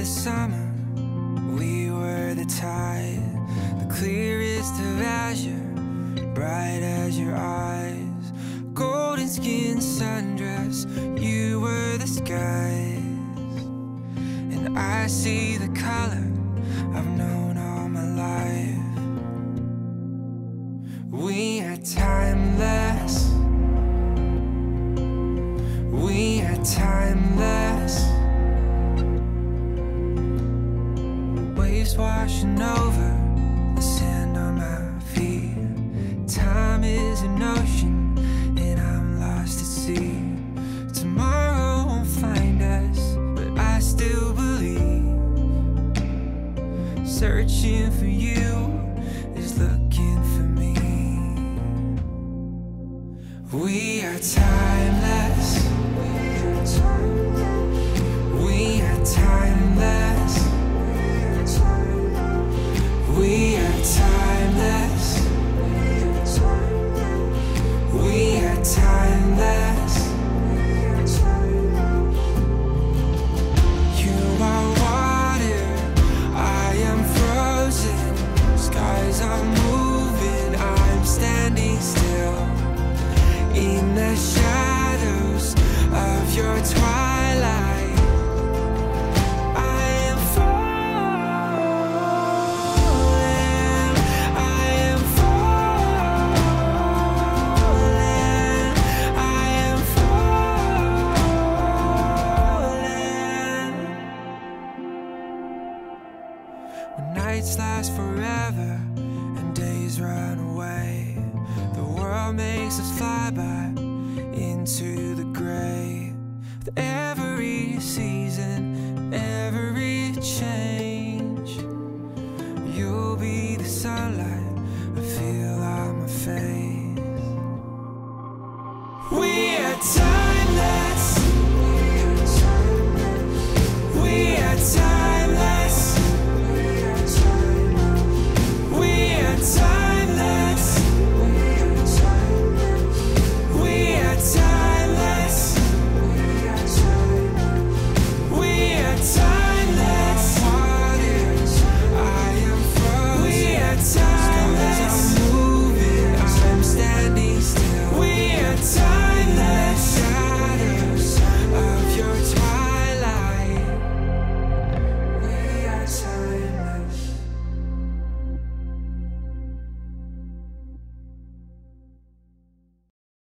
the summer, we were the tide, the clearest of azure, bright as your eyes. Golden skin sundress, you were the skies. And I see the color I've known all my life. We are timeless. We are timeless. Waves washing over the sand on my feet. Time is an ocean and I'm lost at sea. Tomorrow won't find us, but I still believe. Searching for you is looking for me. We are timeless. We are timeless. We are timeless. We are timeless. You are water, I am frozen. Skies are moving, I'm standing still. In the shadows of your twilight, I am falling. I am falling. I am falling. When nights last forever and days run away, the world makes us fly by into the gray. With every season